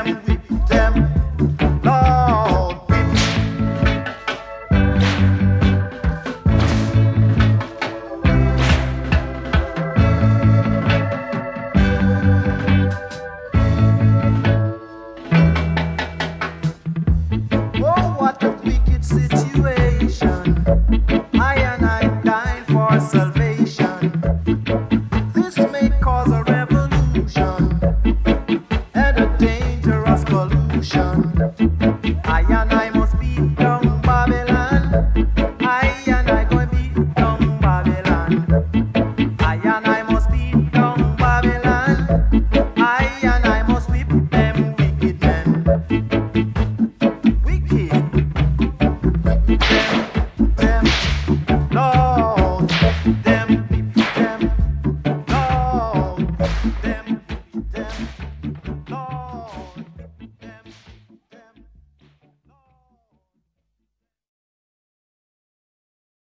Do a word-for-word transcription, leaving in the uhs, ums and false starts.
them, whip them, Lord, whip. Oh, what a wicked situation. I and I dying for salvation. This may cause a revolution and a dangerous pollution. I and